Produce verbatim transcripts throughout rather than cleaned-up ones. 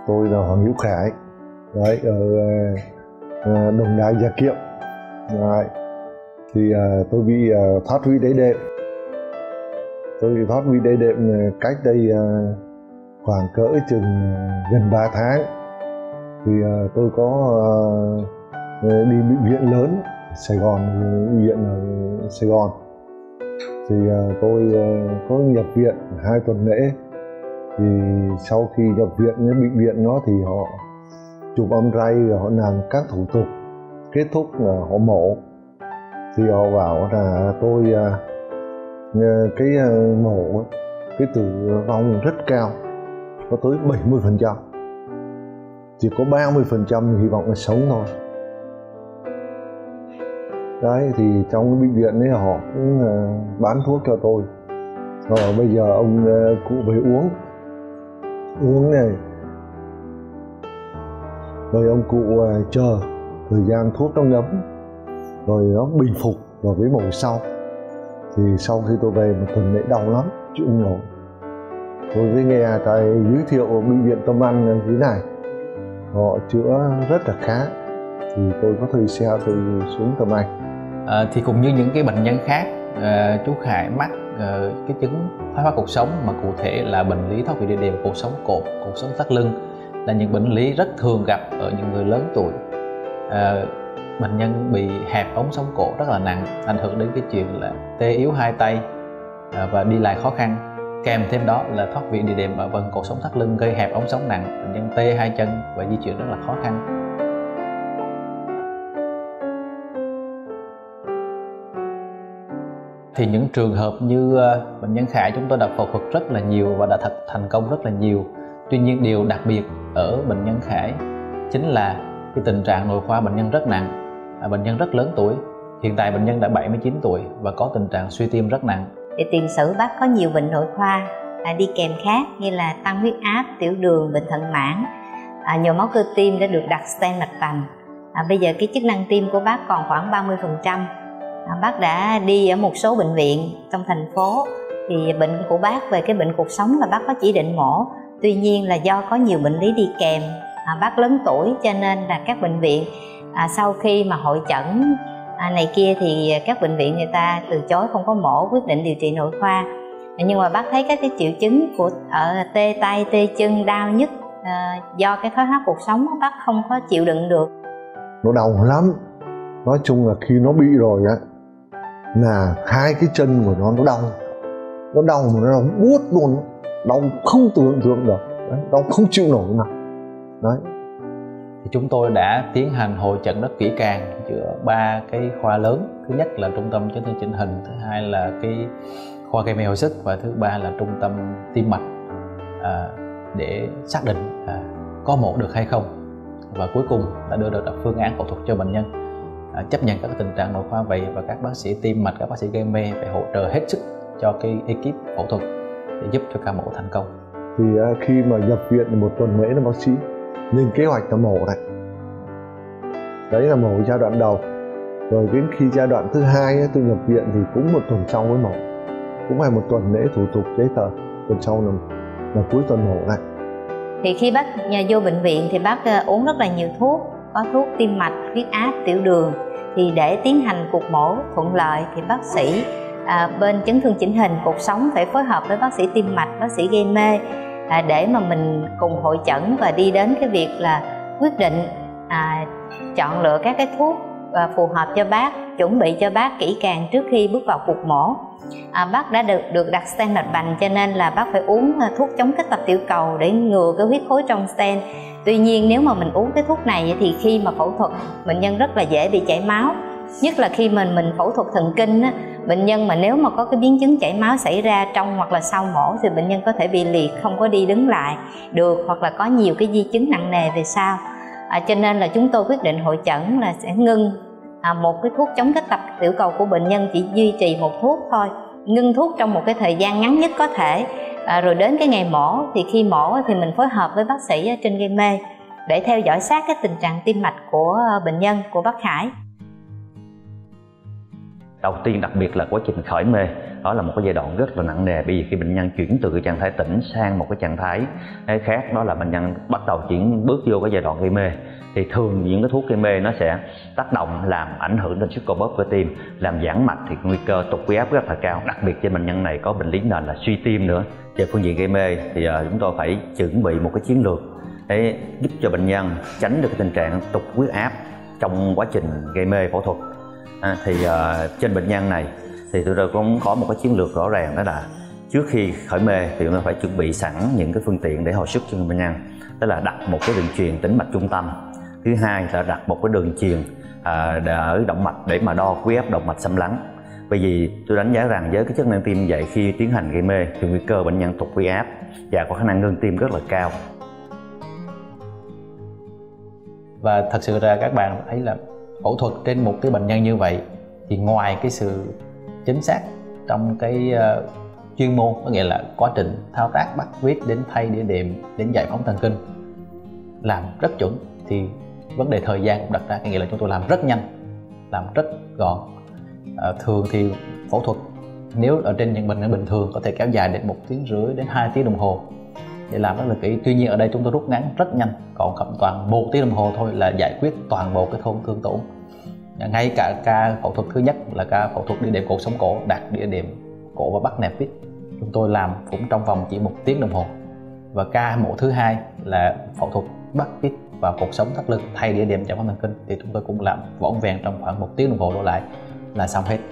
tôi là Hoàng Hữu Khải, đấy, ở uh, Đồng Nai Gia Kiệm. Đấy. Thì uh, tôi bị uh, thoát vị đáy đệm. Tôi bị thoát vị đáy đệm cách đây uh, khoảng cỡ chừng uh, gần ba tháng. Thì uh, tôi có uh, đi bệnh viện lớn Sài Gòn, bệnh viện ở Sài Gòn. Thì uh, tôi uh, có nhập viện hai tuần lễ. Thì sau khi nhập viện với bệnh viện nó thì họ chụp âm ray, họ làm các thủ tục, kết thúc là họ mổ. Thì họ bảo là tôi cái mổ, cái tử vong rất cao, có tới bảy mươi phần trăm, chỉ có ba mươi phần trăm hy vọng là sống thôi. Đấy, thì trong cái bệnh viện ấy họ cũng bán thuốc cho tôi. Rồi bây giờ ông cụ về uống uống này, rồi ông cụ uh, chờ thời gian thuốc nó ngấm, rồi nó bình phục vào cái mổ sau. Thì sau khi tôi về một tuần lễ đau lắm, chịu không nổi. Tôi mới nghe thầy giới thiệu ở bệnh viện Tâm Anh như thế này, họ chữa rất là khá. Thì tôi có thuê xe tôi xuống Tâm Anh. À, thì cũng như những cái bệnh nhân khác, à, chú Khải mắc à, cái chứng thoái hóa cột sống, mà cụ thể là bệnh lý thoát vị đĩa đệm cột sống cột, cột sống thắt lưng, là những bệnh lý rất thường gặp ở những người lớn tuổi. À, bệnh nhân bị hẹp ống sống cổ rất là nặng, ảnh hưởng đến cái chuyện là tê yếu hai tay à, và đi lại khó khăn. Kèm thêm đó là thoát vị đĩa đệm ở phần cột sống thắt lưng gây hẹp ống sống nặng, bệnh nhân tê hai chân và di chuyển rất là khó khăn. Thì những trường hợp như bệnh nhân Khải chúng tôi đã phẫu thuật rất là nhiều và đã thật thành công rất là nhiều. Tuy nhiên điều đặc biệt ở bệnh nhân Khải chính là cái tình trạng nội khoa bệnh nhân rất nặng, à, bệnh nhân rất lớn tuổi. Hiện tại bệnh nhân đã bảy mươi chín tuổi và có tình trạng suy tim rất nặng. Thì tiền sử bác có nhiều bệnh nội khoa à, đi kèm khác như là tăng huyết áp, tiểu đường, bệnh thận mãn, à, nhồi máu cơ tim đã được đặt stent mạch vành. À, bây giờ cái chức năng tim của bác còn khoảng ba mươi phần trăm. À, bác đã đi ở một số bệnh viện trong thành phố. Thì bệnh của bác về cái bệnh cột sống là bác có chỉ định mổ. Tuy nhiên là do có nhiều bệnh lý đi kèm, à, bác lớn tuổi cho nên là các bệnh viện à, sau khi mà hội chẩn à, này kia thì các bệnh viện người ta từ chối không có mổ, quyết định điều trị nội khoa. À, nhưng mà bác thấy các cái triệu chứng của ở tê tay, tê chân, đau nhức à, do cái thoái hóa cột sống bác không có chịu đựng được. Nó đau lắm. Nói chung là khi nó bị rồi á là hai cái chân của nó nó đau, nó đau mà nó đau buốt luôn, đau không tưởng tượng được, đấy, đau không chịu nổi nào. Đấy. Thì chúng tôi đã tiến hành hội chẩn rất kỹ càng giữa ba cái khoa lớn. Thứ nhất là trung tâm chấn thương chỉnh hình, thứ hai là cái khoa gây mê hồi sức và thứ ba là trung tâm tim mạch à, để xác định à, có mổ được hay không. Và cuối cùng đã đưa được phương án phẫu thuật cho bệnh nhân. À, chấp nhận các tình trạng nội khoa vậy và các bác sĩ tim mạch, các bác sĩ gây mê phải hỗ trợ hết sức cho cái ekip phẫu thuật để giúp cho ca mổ thành công. Thì uh, khi mà nhập viện một tuần lễ là bác sĩ lên kế hoạch là mổ này, đấy là mổ giai đoạn đầu. Rồi đến khi giai đoạn thứ hai tôi nhập viện thì cũng một tuần sau mới mổ, cũng phải một tuần lễ thủ tục giấy tờ, tuần sau là, là cuối tuần mổ này. Thì khi bác vô bệnh viện thì bác uống rất là nhiều thuốc, có thuốc tim mạch, huyết áp, tiểu đường. Thì để tiến hành cuộc mổ thuận lợi thì bác sĩ à, bên chấn thương chỉnh hình cột sống phải phối hợp với bác sĩ tim mạch, bác sĩ gây mê à, để mà mình cùng hội chẩn và đi đến cái việc là quyết định à, chọn lựa các cái thuốc à, phù hợp cho bác, chuẩn bị cho bác kỹ càng trước khi bước vào cuộc mổ. À, bác đã được được đặt stent mạch vành cho nên là bác phải uống thuốc chống kích tập tiểu cầu để ngừa cái huyết khối trong stent. Tuy nhiên nếu mà mình uống cái thuốc này thì khi mà phẫu thuật bệnh nhân rất là dễ bị chảy máu, nhất là khi mình mình phẫu thuật thần kinh á, bệnh nhân mà nếu mà có cái biến chứng chảy máu xảy ra trong hoặc là sau mổ thì bệnh nhân có thể bị liệt, không có đi đứng lại được hoặc là có nhiều cái di chứng nặng nề về sau. À, cho nên là chúng tôi quyết định hội chẩn là sẽ ngưng à, một cái thuốc chống kích tập tiểu cầu của bệnh nhân, chỉ duy trì một thuốc thôi, ngưng thuốc trong một cái thời gian ngắn nhất có thể. À, rồi đến cái ngày mổ thì khi mổ thì mình phối hợp với bác sĩ ở trên gây mê để theo dõi sát cái tình trạng tim mạch của bệnh nhân, của bác Khải. đầu tiên, đặc biệt là quá trình khởi mê, đó là một cái giai đoạn rất là nặng nề, bởi vì khi bệnh nhân chuyển từ cái trạng thái tỉnh sang một cái trạng thái khác, đó là bệnh nhân bắt đầu chuyển bước vô cái giai đoạn gây mê, thì thường những cái thuốc gây mê nó sẽ tác động làm ảnh hưởng đến sức co bóp cơ tim, làm giãn mạch, thì nguy cơ tụt huyết áp rất là cao. Đặc biệt trên bệnh nhân này có bệnh lý nền là suy tim nữa. Về phương diện gây mê thì uh, chúng tôi phải chuẩn bị một cái chiến lược để giúp cho bệnh nhân tránh được cái tình trạng tụt huyết áp trong quá trình gây mê phẫu thuật. À, thì uh, trên bệnh nhân này thì tôi tôi cũng có một cái chiến lược rõ ràng, đó là trước khi khởi mê thì chúng ta phải chuẩn bị sẵn những cái phương tiện để hồi sức cho bệnh nhân, đó là đặt một cái đường truyền tĩnh mạch trung tâm. Thứ hai là đặt một cái đường truyền à, ở động mạch để mà đo huyết áp động mạch xâm lấn. Bởi vì tôi đánh giá rằng với cái chức năng tim như vậy, khi tiến hành gây mê thì nguy cơ bệnh nhân tụt huyết áp và có khả năng ngưng tim rất là cao. Và thật sự ra các bạn thấy là phẫu thuật trên một cái bệnh nhân như vậy thì ngoài cái sự chính xác trong cái uh, chuyên môn, có nghĩa là quá trình thao tác bắt huyết đến thay đĩa đệm đến giải phóng thần kinh làm rất chuẩn, thì vấn đề thời gian cũng đặt ra, có nghĩa là chúng tôi làm rất nhanh, làm rất gọn. À, thường thì phẫu thuật nếu ở trên những bệnh nhân bình thường có thể kéo dài đến một tiếng rưỡi đến hai tiếng đồng hồ để làm rất là kỹ. Tuy nhiên ở đây chúng tôi rút ngắn rất nhanh, còn cầm toàn một tiếng đồng hồ thôi là giải quyết toàn bộ cái thôn thương tổn. Ngay cả ca phẫu thuật thứ nhất là ca phẫu thuật đĩa đệm cột sống cổ, đặt đĩa đệm cổ và bắt nẹp vít, chúng tôi làm cũng trong vòng chỉ một tiếng đồng hồ. Và ca mổ thứ hai là phẫu thuật bắt vít và cột sống thắt lưng thay đĩa đệm giải phóng thần kinh, thì chúng tôi cũng làm vỏn vẹn trong khoảng một tiếng đồng hồ đổ lại là xong hết.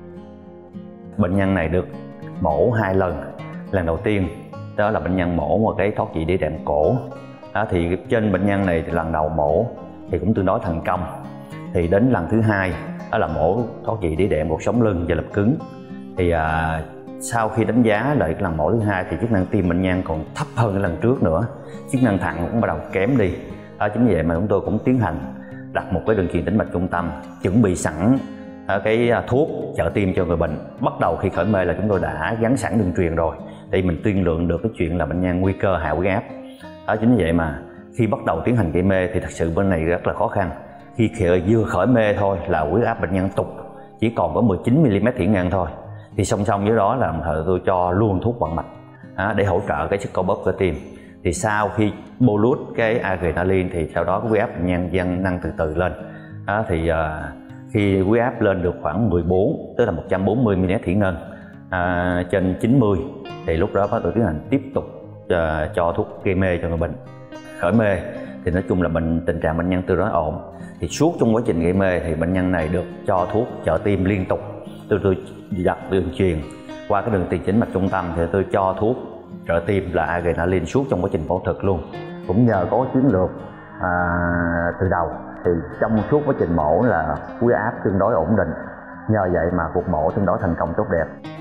Bệnh nhân này được mổ hai lần. Lần đầu tiên đó là bệnh nhân mổ một cái thoát vị đĩa đệm cổ. Đó, thì trên bệnh nhân này thì lần đầu mổ thì cũng tương đối thành công. Thì đến lần thứ hai đó là mổ thoát vị đĩa đệm cột sống lưng và lập cứng. Thì à, sau khi đánh giá lại cái lần mổ thứ hai thì chức năng tim bệnh nhân còn thấp hơn cái lần trước nữa, chức năng thận cũng bắt đầu kém đi. Đó, chính vì vậy mà chúng tôi cũng tiến hành đặt một cái đường truyền tĩnh mạch trung tâm, chuẩn bị sẵn cái thuốc trợ tim cho người bệnh. Bắt đầu khi khởi mê là chúng tôi đã gắn sẵn đường truyền rồi, để mình tiên lượng được cái chuyện là bệnh nhân nguy cơ hạ huyết áp. Đó, chính vì vậy mà khi bắt đầu tiến hành gây mê thì thật sự bên này rất là khó khăn. Khi vừa khởi mê thôi là huyết áp bệnh nhân tụt chỉ còn có mười chín mi-li-mét thủy ngân thôi. Thì song song với đó là tôi cho luôn thuốc vận mạch à, để hỗ trợ cái sức co bóp cơ tim. Thì sau khi bolus cái adrenaline thì sau đó cái huyết áp bệnh nhân dần nâng từ từ lên. À, thì uh, khi huyết áp lên được khoảng mười bốn, tức là một trăm bốn mươi mi-li-mét thủy ngân à, trên chín mươi, thì lúc đó bắt đầu tiến hành tiếp tục uh, cho thuốc gây mê cho người bệnh. Khởi mê thì nói chung là bệnh tình trạng bệnh nhân tương đối ổn. Thì suốt trong quá trình gây mê thì bệnh nhân này được cho thuốc trợ tim liên tục. Tôi tôi đặt đường truyền qua cái đường tiền tĩnh mạch trung tâm thì tôi cho thuốc trợ tim là adrenaline suốt trong quá trình phẫu thuật luôn. Cũng nhờ có chiến lược à, từ đầu thì trong suốt quá trình mổ là huyết áp tương đối ổn định. Nhờ vậy mà cuộc mổ tương đối thành công tốt đẹp.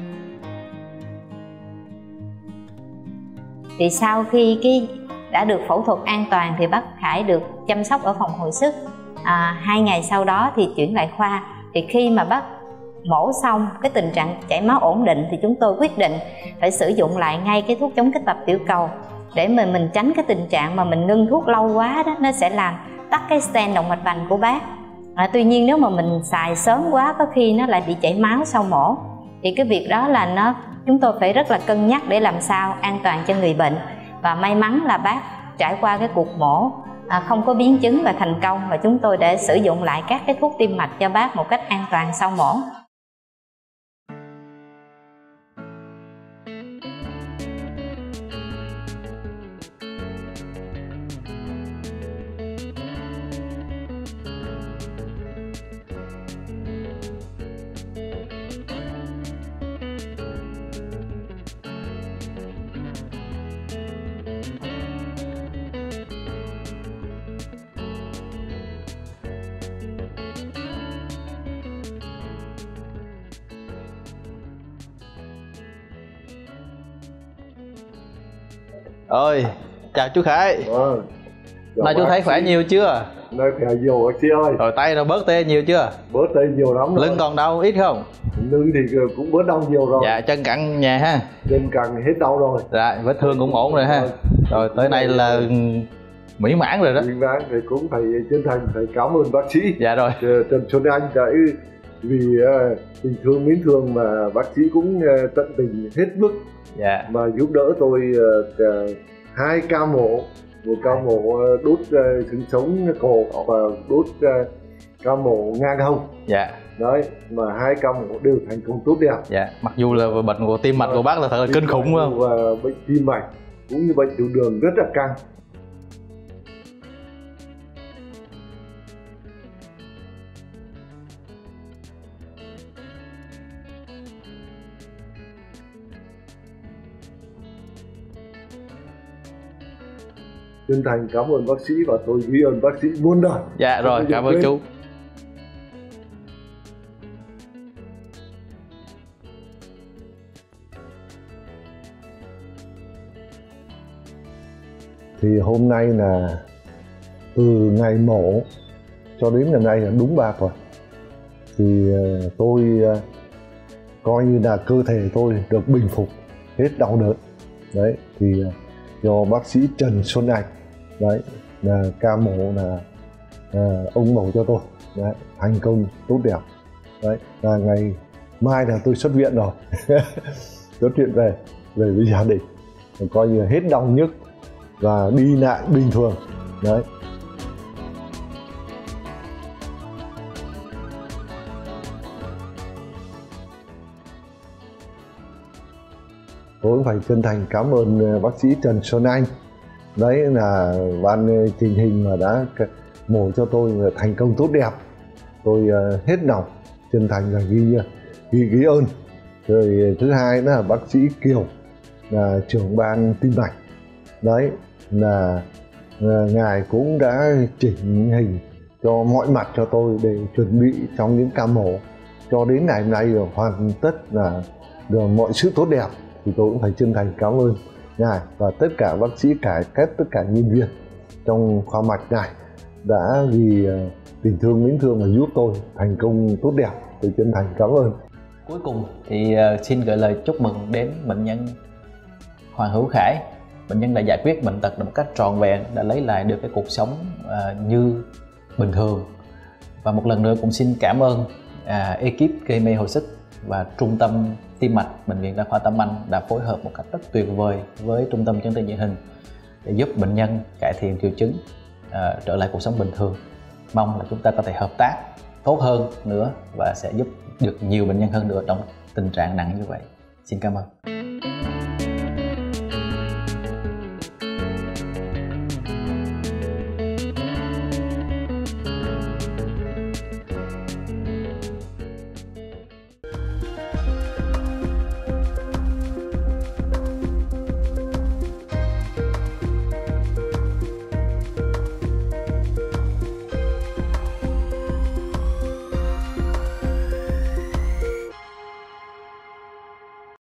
Thì sau khi cái đã được phẫu thuật an toàn thì bác Khải được chăm sóc ở phòng hồi sức. À, hai ngày sau đó thì chuyển lại khoa. Thì khi mà bác mổ xong cái tình trạng chảy máu ổn định thì chúng tôi quyết định phải sử dụng lại ngay cái thuốc chống kích tập tiểu cầu, để mà mình tránh cái tình trạng mà mình ngưng thuốc lâu quá đó, nó sẽ làm tắc cái stent động mạch vành của bác. À, tuy nhiên nếu mà mình xài sớm quá có khi nó lại bị chảy máu sau mổ. Thì cái việc đó là nó chúng tôi phải rất là cân nhắc để làm sao an toàn cho người bệnh. Và may mắn là bác trải qua cái cuộc mổ à, không có biến chứng và thành công, và chúng tôi đã sử dụng lại các cái thuốc tim mạch cho bác một cách an toàn sau mổ. Ơi, chào chú Khải. Vâng. Nay chú thấy khỏe nhiều chưa? Nay khỏe nhiều bác sĩ ơi. Rồi tay nó bớt tê nhiều chưa? Bớt tê nhiều lắm rồi. Lưng còn đau ít không? Lưng thì cũng bớt đau nhiều rồi. Dạ, chân cẳng nhà ha. Chân cẳng hết đau rồi. Dạ, vết thương cũng ổn rồi ha. Rồi tới nay là mỹ mãn rồi đó. Mỹ mãn thì cũng phải chân thành phải cảm ơn bác sĩ. Dạ rồi. Trần Xuân Anh đã vì uh, tình thương mến thương mà bác sĩ cũng uh, tận tình hết mức dạ. mà giúp đỡ tôi uh, hai ca mổ, một ca mổ uh, đốt uh, xương sống cổ và đốt uh, ca mổ ngang hông. Dạ. Đấy, mà hai ca mổ đều thành công tốt đẹp. Dạ, mặc dù là bệnh của tim mạch của bác là thật là kinh khủng không? Và bệnh tim mạch cũng như bệnh tiểu đường rất là căng. Chân thành cảm ơn bác sĩ và tôi ghi ơn bác sĩ muôn đời. Dạ rồi, cảm ơn chú. Thì hôm nay là từ ngày mổ cho đến ngày nay là đúng ba tuần. Thì tôi coi như là cơ thể tôi được bình phục hết đau đớn. Đấy, thì do bác sĩ Trần Xuân Anh, đấy, là ca mổ là à, ông mổ cho tôi, đấy, thành công tốt đẹp. Đấy, là ngày mai là tôi xuất viện rồi. Xuất viện về, về với gia đình, coi như hết đau nhức và đi lại bình thường. Đấy. Tôi cũng phải chân thành cảm ơn bác sĩ Trần Xuân Anh, đấy là ban truyền hình mà đã mổ cho tôi thành công tốt đẹp. Tôi hết lòng chân thành và ghi ghi ghi ơn. Rồi thứ hai đó là bác sĩ Kiều, là trưởng ban tim mạch, đấy là, là ngài cũng đã chỉnh hình cho mọi mặt cho tôi để chuẩn bị trong những ca mổ cho đến ngày hôm nay rồi hoàn tất là được mọi sự tốt đẹp. Thì tôi cũng phải chân thành cảm ơn ngài và tất cả bác sĩ, cải cách tất cả nhân viên trong khoa mạch này đã vì tình thương mến thương mà giúp tôi thành công tốt đẹp. Tôi chân thành cảm ơn. Cuối cùng thì xin gửi lời chúc mừng đến bệnh nhân Hoàng Hữu Khải. Bệnh nhân đã giải quyết bệnh tật một cách trọn vẹn, đã lấy lại được cái cuộc sống uh, như bình thường. Và một lần nữa cũng xin cảm ơn uh, ekip gây mê hồi sức và trung tâm tim mạch Bệnh viện Đa khoa Tâm Anh đã phối hợp một cách rất tuyệt vời với trung tâm chấn thương chỉnh hình để giúp bệnh nhân cải thiện triệu chứng, uh, trở lại cuộc sống bình thường. Mong là chúng ta có thể hợp tác tốt hơn nữa và sẽ giúp được nhiều bệnh nhân hơn nữa trong tình trạng nặng như vậy. Xin cảm ơn.